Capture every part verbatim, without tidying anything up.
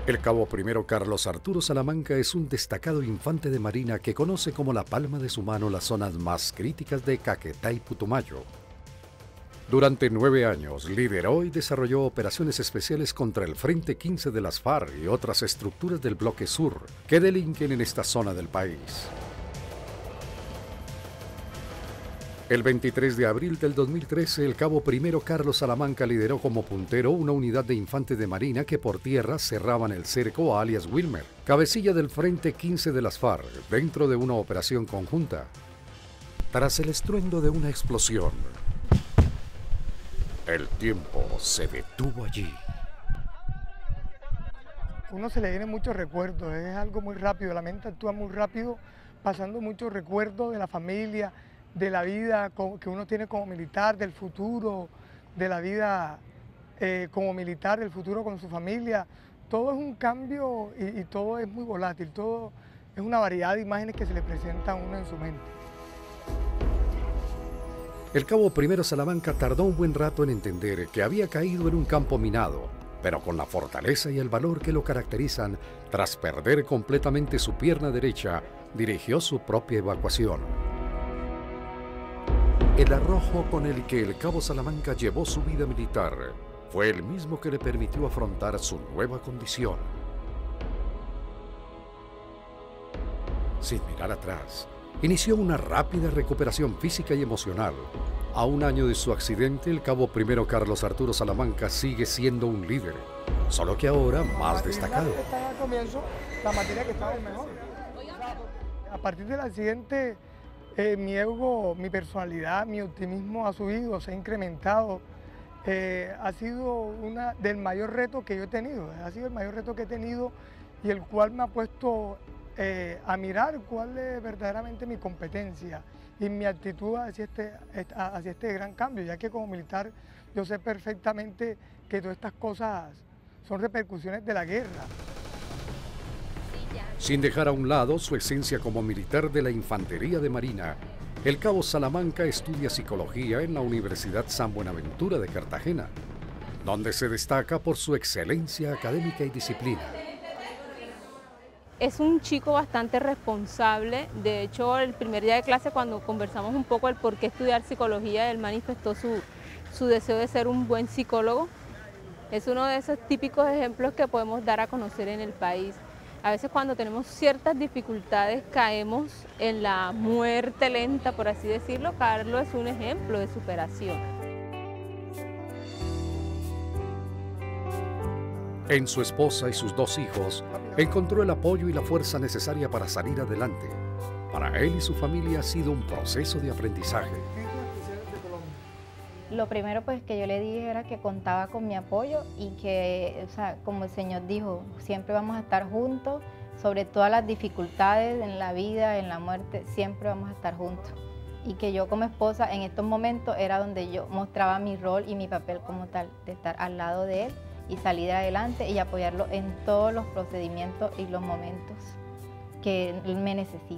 El cabo primero Carlos Arturo Salamanca es un destacado infante de marina que conoce como la palma de su mano las zonas más críticas de Caquetá y Putumayo. Durante nueve años lideró y desarrolló operaciones especiales contra el Frente quince de las FARC y otras estructuras del Bloque Sur que delinquen en esta zona del país. El veintitrés de abril del dos mil trece, el cabo primero Carlos Salamanca lideró como puntero una unidad de infantes de marina que por tierra cerraban el cerco a alias Wilmer, cabecilla del Frente quince de las FARC, dentro de una operación conjunta. Tras el estruendo de una explosión, el tiempo se detuvo allí. Uno se le vienen muchos recuerdos, es algo muy rápido, la mente actúa muy rápido, pasando muchos recuerdos de la familia, de la vida que uno tiene como militar, del futuro, de la vida eh, como militar, del futuro con su familia. Todo es un cambio y, y todo es muy volátil, todo es una variedad de imágenes que se le presentan a uno en su mente. El cabo primero Salamanca tardó un buen rato en entender que había caído en un campo minado, pero con la fortaleza y el valor que lo caracterizan, tras perder completamente su pierna derecha, dirigió su propia evacuación. El arrojo con el que el cabo Salamanca llevó su vida militar fue el mismo que le permitió afrontar su nueva condición. Sin mirar atrás, inició una rápida recuperación física y emocional. A un año de su accidente, el cabo primero Carlos Arturo Salamanca sigue siendo un líder, solo que ahora más destacado. Está al comienzo la materia que estaba mejor. A partir del accidente, eh, mi ego, mi personalidad, mi optimismo ha subido, se ha incrementado. Eh, ha sido una del mayor reto que yo he tenido, ha sido el mayor reto que he tenido y el cual me ha puesto eh, a mirar cuál es verdaderamente mi competencia y mi actitud hacia este, hacia este gran cambio, ya que como militar yo sé perfectamente que todas estas cosas son repercusiones de la guerra. Sin dejar a un lado su esencia como militar de la Infantería de Marina, el cabo Salamanca estudia psicología en la Universidad San Buenaventura de Cartagena, donde se destaca por su excelencia académica y disciplina. Es un chico bastante responsable. De hecho, el primer día de clase, cuando conversamos un poco el por qué estudiar psicología, él manifestó su, su deseo de ser un buen psicólogo. Es uno de esos típicos ejemplos que podemos dar a conocer en el país. A veces cuando tenemos ciertas dificultades caemos en la muerte lenta, por así decirlo. Carlos es un ejemplo de superación. En su esposa y sus dos hijos, encontró el apoyo y la fuerza necesaria para salir adelante. Para él y su familia ha sido un proceso de aprendizaje. Lo primero pues que yo le dije era que contaba con mi apoyo y que, o sea, como el Señor dijo, siempre vamos a estar juntos, sobre todas las dificultades en la vida, en la muerte, siempre vamos a estar juntos. Y que yo como esposa en estos momentos era donde yo mostraba mi rol y mi papel como tal, de estar al lado de él y salir adelante y apoyarlo en todos los procedimientos y los momentos que él me necesite.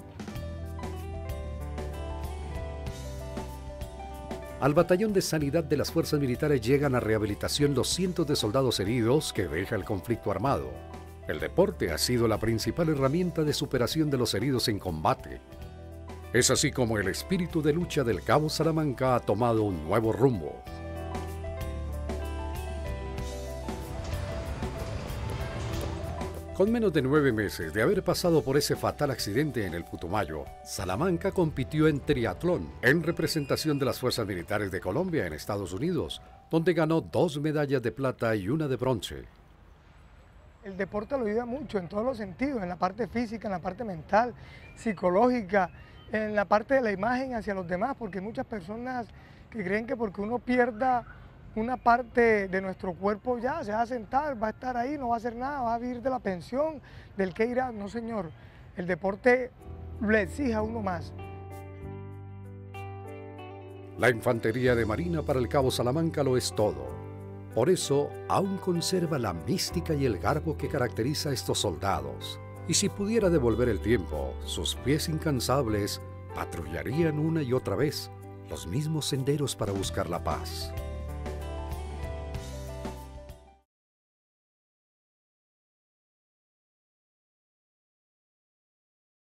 Al batallón de sanidad de las fuerzas militares llegan a rehabilitación los cientos de soldados heridos que deja el conflicto armado. El deporte ha sido la principal herramienta de superación de los heridos en combate. Es así como el espíritu de lucha del cabo Salamanca ha tomado un nuevo rumbo. Con menos de nueve meses de haber pasado por ese fatal accidente en el Putumayo, Salamanca compitió en triatlón en representación de las Fuerzas Militares de Colombia en Estados Unidos, donde ganó dos medallas de plata y una de bronce. El deporte lo ayuda mucho en todos los sentidos, en la parte física, en la parte mental, psicológica, en la parte de la imagen hacia los demás, porque hay muchas personas que creen que porque uno pierda una parte de nuestro cuerpo ya se va a sentar, va a estar ahí, no va a hacer nada, va a vivir de la pensión, del que irá. No, señor, el deporte le exige a uno más. La Infantería de Marina para el cabo Salamanca lo es todo. Por eso, aún conserva la mística y el garbo que caracteriza a estos soldados. Y si pudiera devolver el tiempo, sus pies incansables patrullarían una y otra vez los mismos senderos para buscar la paz.